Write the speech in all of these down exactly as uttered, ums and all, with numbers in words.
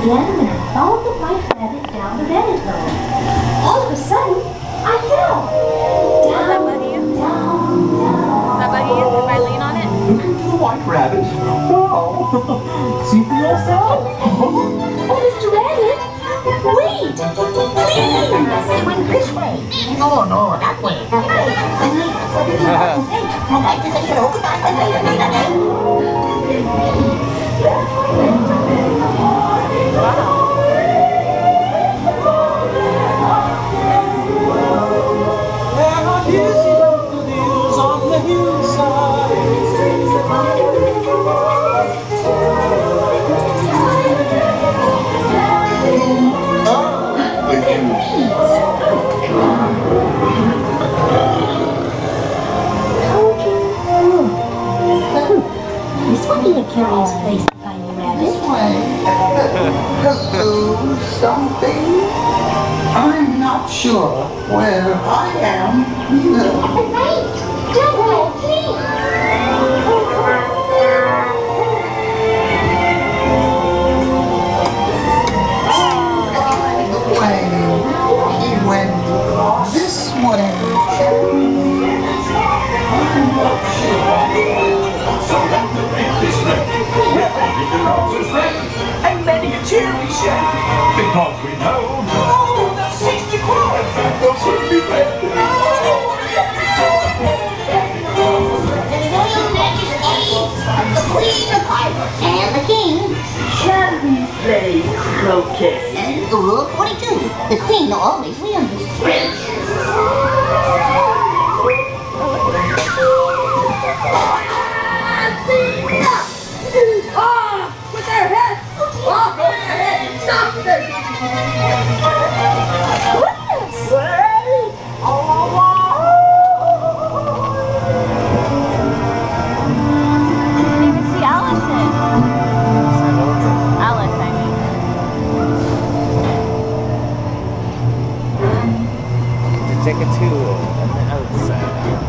again when I followed the white rabbit down the rabbit hole. All of a sudden, I fell. Down, that buggy you? down, down. Is that buggy you? If I lean on it? Look into the white rabbit. Wow. See for yourself. Oh, Mister Rabbit, wait, please. It went this way. No, no, that way. This would be a curious place to find a rabbit. This way. Hello, something? I'm not sure where I am either. Wait, don't go, please. Way. He went this way. And many a cheery shack. Because we know. Oh, that's sixty crowns. Those would be red. Royal Majesty, the Queen of Pirates, and the King. Shall we play croquet? And Rule forty-two, the Queen always wins. Ah! With their heads! Off with their heads! Stop them! Goodness! Hey! I didn't even see Allison. Alice, I mean. To take a tour on the outside.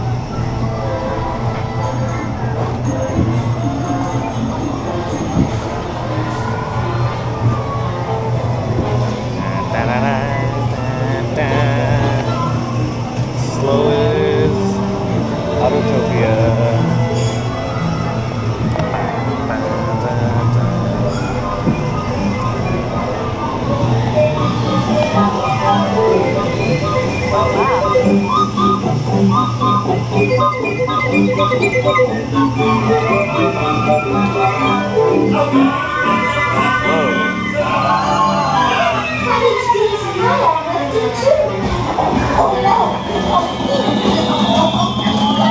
Slow as Autotopia.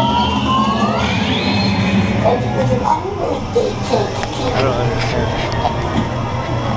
I don't understand.